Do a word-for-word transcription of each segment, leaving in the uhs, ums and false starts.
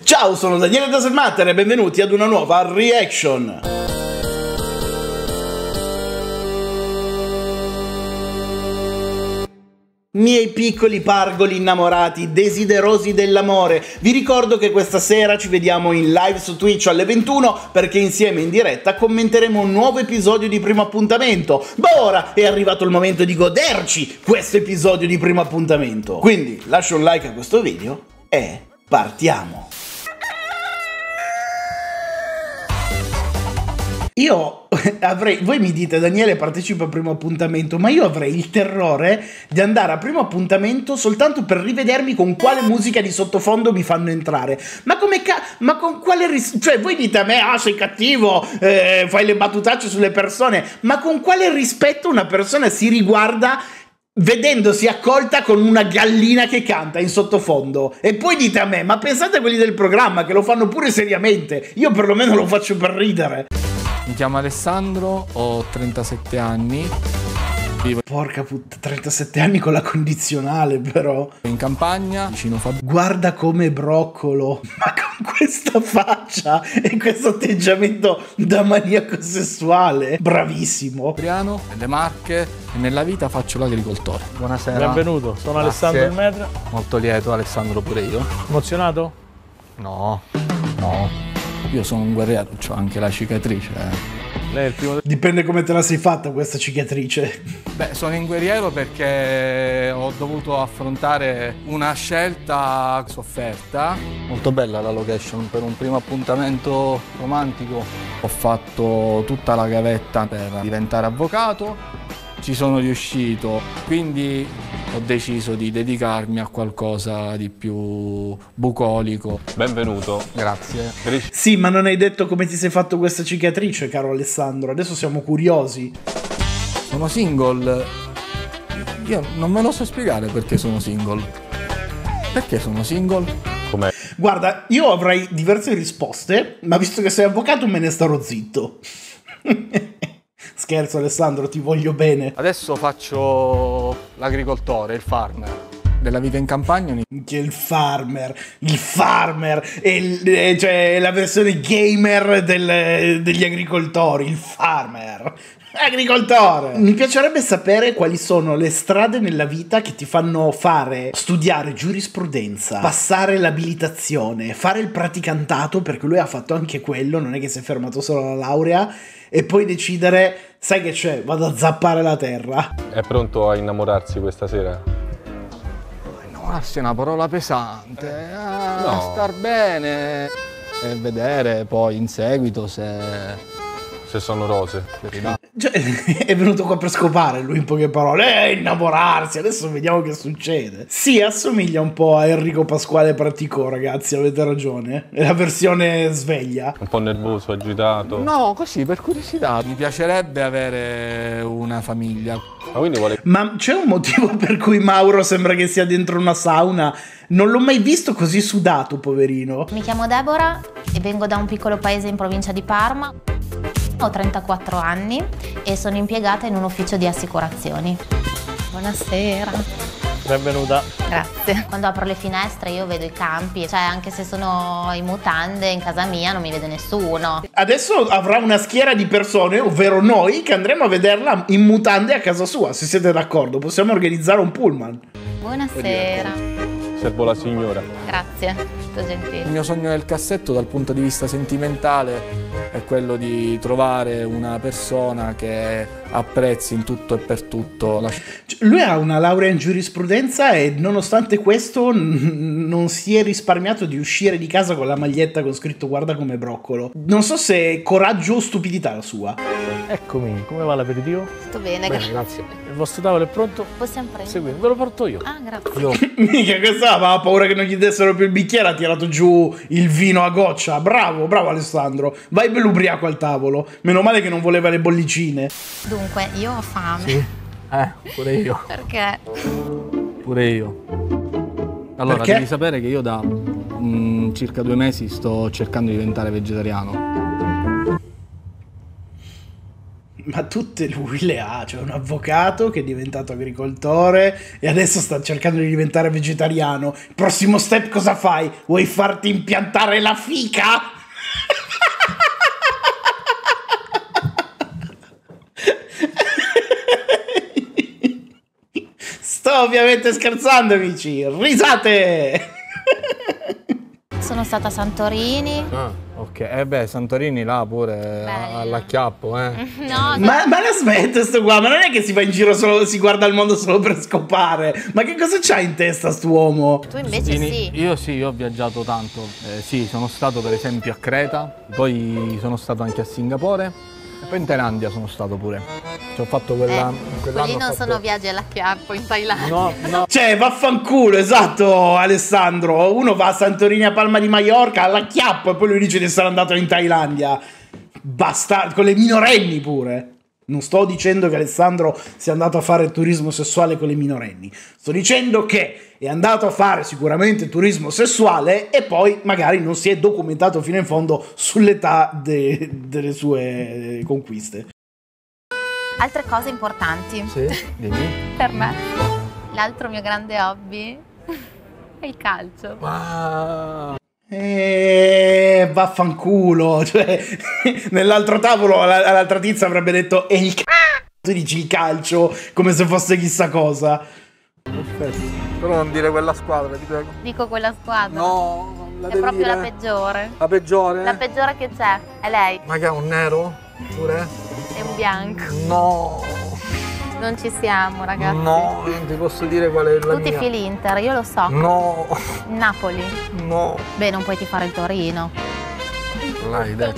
Ciao, sono Daniele Daselmatter e benvenuti ad una nuova reaction. Miei piccoli pargoli innamorati, desiderosi dell'amore, vi ricordo che questa sera ci vediamo in live su Twitch alle ventuno perché insieme in diretta commenteremo un nuovo episodio di Primo Appuntamento. Ma ora è arrivato il momento di goderci questo episodio di Primo Appuntamento. Quindi lascia un like a questo video e partiamo. Io avrei, voi mi dite Daniele partecipa a Primo Appuntamento, ma io avrei il terrore di andare a Primo Appuntamento soltanto per rivedermi con quale musica di sottofondo mi fanno entrare. Ma come ca... ma con quale ris... cioè voi dite a me, ah sei cattivo, eh, fai le battutacce sulle persone, ma con quale rispetto una persona si riguarda vedendosi accolta con una gallina che canta in sottofondo? E poi dite a me, ma pensate a quelli del programma che lo fanno pure seriamente, io perlomeno lo faccio per ridere. Mi chiamo Alessandro, ho trentasette anni. Vivo Porca puttana, trentasette anni con la condizionale però. in campagna, vicino Fab... Guarda come broccolo, ma con questa faccia e questo atteggiamento da maniaco sessuale. Bravissimo. Fabriano, nelle Marche e nella vita faccio l'agricoltore. Buonasera. Benvenuto, sono Grazie. Alessandro Il Metra. Molto lieto, Alessandro pure io. Emozionato? No, no. Io sono un guerriero, ho anche la cicatrice. Lei è il primo. Dipende come te la sei fatta questa cicatrice. Beh, sono in guerriero perché ho dovuto affrontare una scelta sofferta. Molto bella la location per un primo appuntamento romantico. Ho fatto tutta la gavetta per diventare avvocato. Ci sono riuscito, quindi ho deciso di dedicarmi a qualcosa di più bucolico. Benvenuto. Grazie. Sì, ma non hai detto come ti sei fatto questa cicatrice, caro Alessandro. Adesso siamo curiosi. Sono single. Io non me lo so spiegare perché sono single. Perché sono single? Com'è? Guarda, io avrei diverse risposte, ma visto che sei avvocato me ne starò zitto. Scherzo Alessandro, ti voglio bene. Adesso faccio l'agricoltore, il farmer. Della vita in campagna. Che il farmer, il farmer, è, il, è, cioè, è la versione gamer del, degli agricoltori, il farmer. Agricoltore! Mi piacerebbe sapere quali sono le strade nella vita che ti fanno fare studiare giurisprudenza, passare l'abilitazione, fare il praticantato, perché lui ha fatto anche quello, non è che si è fermato solo alla laurea, e poi decidere, sai che c'è, vado a zappare la terra. È pronto a innamorarsi questa sera? Innamorarsi è una parola pesante. Ah, No. Star bene e vedere poi in seguito se... Se sono rose. Cioè, è venuto qua per scopare lui, in poche parole, eh, innamorarsi, adesso vediamo che succede. Sì, assomiglia un po' a Enrico Pasquale Praticò, ragazzi, avete ragione. È la versione sveglia. Un po' nervoso, agitato. No, così per curiosità. Mi piacerebbe avere una famiglia. Ma quindi vuole... Ma c'è un motivo per cui Mauro sembra che sia dentro una sauna? Non l'ho mai visto così sudato, poverino. Mi chiamo Deborah e vengo da un piccolo paese in provincia di Parma. Ho trentaquattro anni e sono impiegata in un ufficio di assicurazioni. Buonasera. Benvenuta. Grazie. Quando apro le finestre io vedo i campi, cioè anche se sono in mutande in casa mia non mi vede nessuno. Adesso avrà una schiera di persone, ovvero noi, che andremo a vederla in mutande a casa sua, se siete d'accordo. Possiamo organizzare un pullman. Buonasera. Servo la signora. Grazie, tutto gentile. Il mio sogno nel cassetto dal punto di vista sentimentale è quello di trovare una persona che apprezzi in tutto e per tutto. La... Lui ha una laurea in giurisprudenza e nonostante questo n- non si è risparmiato di uscire di casa con la maglietta con scritto guarda come broccolo. Non so se è coraggio o stupidità la sua. Eccomi, come va l'aperitivo? Tutto bene, Bene, grazie. grazie. Il vostro tavolo è pronto? Possiamo prendere? Seguite, ve lo porto io. Ah, grazie. Io. Mica questa aveva paura che non gli dessero più il bicchiere, ha tirato giù il vino a goccia. Bravo, bravo Alessandro. Vai bello ubriaco al tavolo. Meno male che non voleva le bollicine. Dunque, io ho fame. Sì? Eh, pure io. Perché? Pure io. Allora, Perché? Devi sapere che io da mm, circa due mesi sto cercando di diventare vegetariano. Ma tutte lui le ha, c'è un avvocato che è diventato agricoltore e adesso sta cercando di diventare vegetariano. Il prossimo step cosa fai? Vuoi farti impiantare la fica? Sto ovviamente scherzando, amici. Risate! Sono stata a Santorini. Ah, ok. Eh beh, Santorini là pure Bella. all'acchiappo, eh. No, Ma, ma la smette sto qua, ma non è che si va in giro solo, si guarda il mondo solo per scopare. Ma che cosa c'ha in testa st'uomo? tu invece sì. Io sì, io ho viaggiato tanto. Eh, sì, sono stato per esempio a Creta, poi sono stato anche a Singapore e poi in Thailandia sono stato pure. Ci ho fatto quella, Eh, quell'anno quelli ho non fatto- sono viaggi all'acchiappo in Thailandia. No, no. Cioè, vaffanculo, esatto, Alessandro. Uno va a Santorini a Palma di Maiorca all'acchiappo e poi lui dice di essere andato in Thailandia. Basta, con le minorenni pure. Non sto dicendo che Alessandro sia andato a fare turismo sessuale con le minorenni. Sto dicendo che è andato a fare sicuramente turismo sessuale e poi magari non si è documentato fino in fondo sull'età de- delle sue conquiste. Altre cose importanti Sì, dimmi. per me. L'altro mio grande hobby è il calcio. Ma... E vaffanculo, cioè nell'altro tavolo l'altra tizia avrebbe detto e il c***o, tu dici il calcio come se fosse chissà cosa. Perfetto. Però non dire quella squadra, ti prego. Dico quella squadra. No, non la è devi proprio dire. la peggiore. La peggiore? La peggiore che c'è è lei. Ma che è un nero? Pure? È un bianco. No, Non ci siamo, ragazzi. no, non ti posso dire qual è la Tu ti mia. fili Inter, io lo so. No, Napoli. no. Beh, non puoi tifare il Torino. L'hai detto.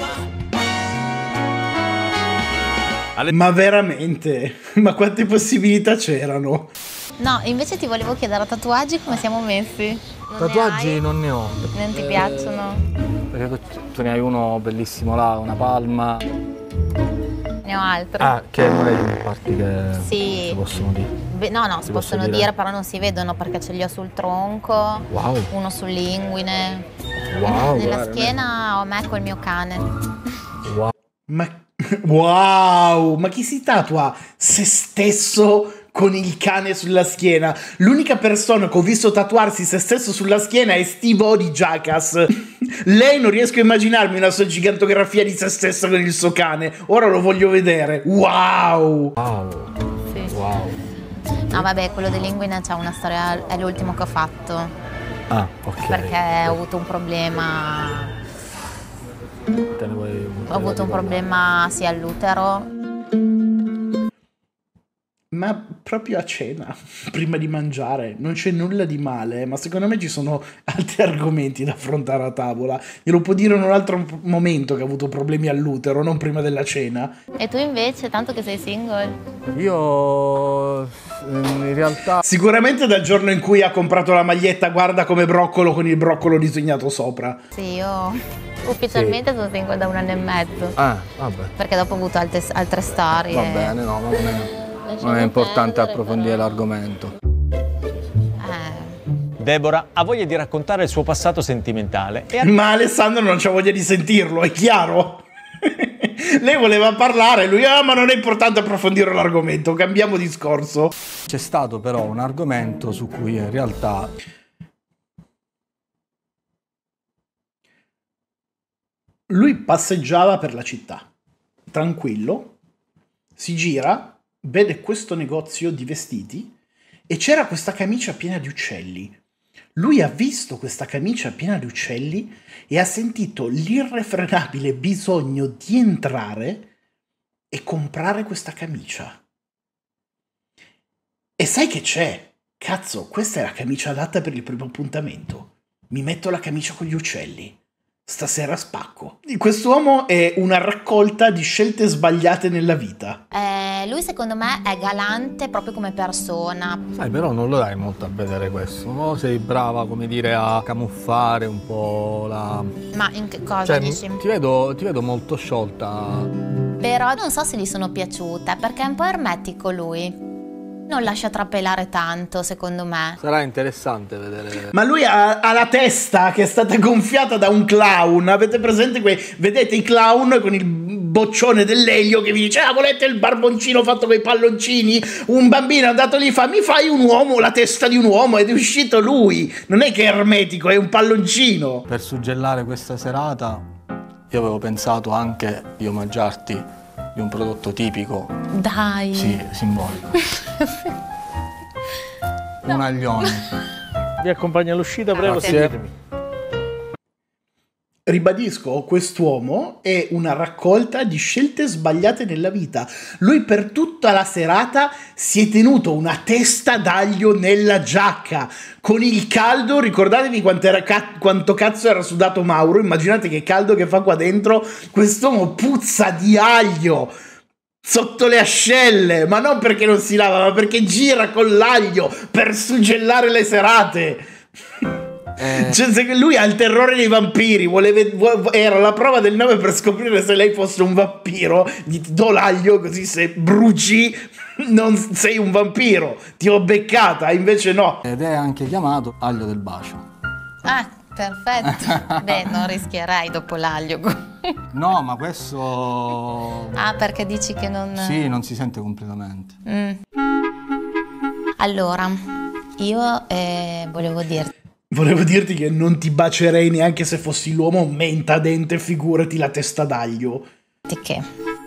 Ma veramente? Ma quante possibilità c'erano? No, invece ti volevo chiedere a tatuaggi come siamo messi. Non Tatuaggi ne hai? non ne ho. Non ti Eh, piacciono? Perché tu, tu ne hai uno bellissimo là, una palma. Ne ho altri. Ah, che non è parti che Sì. si possono dire. Beh, no, no, si si posso possono dire? dire, però non si vedono perché ce li ho sul tronco, Wow. uno sull'inguine. Wow, Nella guarda, schiena ho me col mio cane. Wow. Ma wow, ma chi si tatua se stesso con il cane sulla schiena? L'unica persona che ho visto tatuarsi se stesso sulla schiena è Steve-O di Jackass. Lei non riesco a immaginarmi una sua gigantografia di se stessa con il suo cane. Ora lo voglio vedere. Wow! Wow. Sì. Wow. No, vabbè, quello dell'inguine c'è una storia, è l'ultimo che ho fatto. Ah, ok. Perché ho avuto un problema. Te ne vuoi- Ho avuto un problema sia all'utero. Ma proprio a cena, prima di mangiare, non c'è nulla di male, ma secondo me ci sono altri argomenti da affrontare a tavola. Glielo può dire in un altro momento che ha avuto problemi all'utero, non prima della cena. E tu invece, tanto che sei single? Io in realtà Sicuramente dal giorno in cui ha comprato la maglietta guarda come broccolo con il broccolo disegnato sopra. Sì, io ufficialmente sono single da un anno e mezzo. Ah, vabbè. Perché dopo ho avuto altre, altre storie. Va bene, no, ma non è, non è importante approfondire l'argomento. Eh, Deborah ha voglia di raccontare il suo passato sentimentale e Ma Alessandro non c'ha voglia di sentirlo, è chiaro? Lei voleva parlare, lui, ah, ma non è importante approfondire l'argomento, cambiamo discorso. C'è stato però un argomento su cui in realtà Lui passeggiava per la città, tranquillo, si gira, vede questo negozio di vestiti e c'era questa camicia piena di uccelli. Lui ha visto questa camicia piena di uccelli e ha sentito l'irrefrenabile bisogno di entrare e comprare questa camicia. E sai che c'è? Cazzo, questa è la camicia adatta per il primo appuntamento. Mi metto la camicia con gli uccelli. Stasera spacco. Quest'uomo è una raccolta di scelte sbagliate nella vita. eh, lui secondo me è galante proprio come persona. sai, però non lo dai molto a vedere questo, no? Sei brava, come dire, a camuffare un po' la... Ma in che cosa Cioè, dici? ti vedo, ti vedo molto sciolta. Però non so se gli sono piaciute perché è un po' ermetico lui. Non lascia trapelare tanto, secondo me. Sarà interessante vedere. Ma lui ha, ha la testa che è stata gonfiata da un clown. Avete presente quei... Vedete i clown con il boccione dell'Elio che mi dice ah volete il barboncino fatto con i palloncini, un bambino è andato lì, fa mi fai un uomo, la testa di un uomo, ed è uscito lui, non è che è ermetico, è un palloncino. Per suggellare questa serata io avevo pensato anche di omaggiarti di un prodotto tipico. Dai. Sì, simbolico. Un aglione. Vi accompagno all'uscita, prego, Grazie. seguitemi. Ribadisco, quest'uomo è una raccolta di scelte sbagliate nella vita. Lui per tutta la serata si è tenuto una testa d'aglio nella giacca. Con il caldo, ricordatevi quanto, era ca- quanto cazzo era sudato Mauro, immaginate che caldo che fa qua dentro, quest'uomo puzza di aglio sotto le ascelle, ma non perché non si lava, ma perché gira con l'aglio per suggellare le serate. Eh. Cioè, se lui ha il terrore dei vampiri, voleva, vo- era la prova del nove per scoprire se lei fosse un vampiro. Gli do l'aglio così se bruci non sei un vampiro, ti ho beccata, invece no. Ed è anche chiamato aglio del bacio. Ah, perfetto. Beh, non rischierei dopo l'aglio. No, ma questo... Ah, perché dici che non... Sì, non si sente completamente. Mm. Allora, io eh, volevo dirti... Volevo dirti che non ti bacerei neanche se fossi l'uomo menta dente, figurati la testa d'aglio. che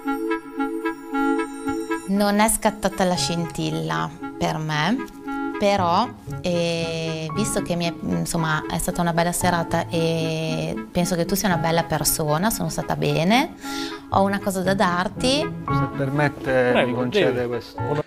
non è scattata la scintilla per me, però eh, visto che mi è, insomma, è stata una bella serata e penso che tu sia una bella persona, sono stata bene, ho una cosa da darti. Se permette, Prego, mi concede devi. questo.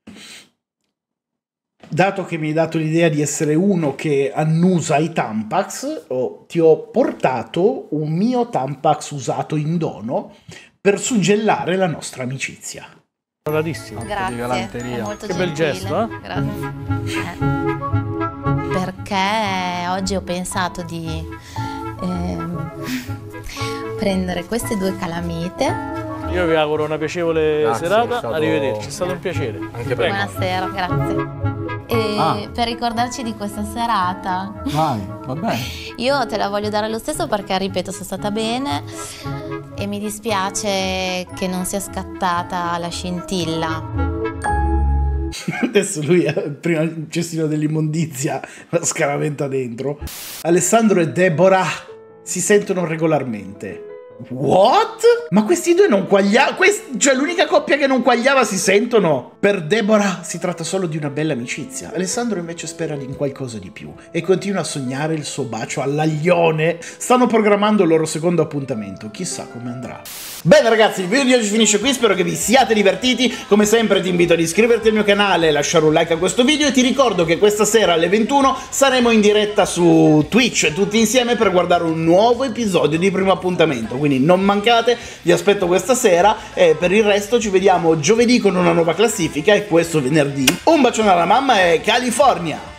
Dato che mi hai dato l'idea di essere uno che annusa i Tampax, oh, ti ho portato un mio Tampax usato in dono per suggellare la nostra amicizia. Onoratissimo. Grazie, galanteria. è molto Che bel gentile. gesto, eh? Grazie. Eh, perché oggi ho pensato di ehm, prendere queste due calamite. Io vi auguro una piacevole Grazie, serata, è stato- arrivederci, è stato un piacere. Anche per me. Buonasera, grazie. E Ah. per ricordarci di questa serata, Vai, va bene. io te la voglio dare lo stesso perché, ripeto, sono stata bene e mi dispiace che non sia scattata la scintilla. Adesso lui ha prima il cestino dell'immondizia, la scaraventa dentro. Alessandro e Deborah si sentono regolarmente. What? Ma questi due non quagliavano? Quest- cioè l'unica coppia che non quagliava si sentono? Per Deborah si tratta solo di una bella amicizia. Alessandro invece spera in qualcosa di più e continua a sognare il suo bacio all'aglione. Stanno programmando il loro secondo appuntamento, chissà come andrà. Bene ragazzi, il video di oggi finisce qui, spero che vi siate divertiti. Come sempre ti invito ad iscriverti al mio canale e lasciare un like a questo video e ti ricordo che questa sera alle ventuno saremo in diretta su Twitch tutti insieme per guardare un nuovo episodio di Primo Appuntamento, quindi non mancate, vi aspetto questa sera e per il resto ci vediamo giovedì con una nuova classifica e questo venerdì. Un bacione alla mamma e California!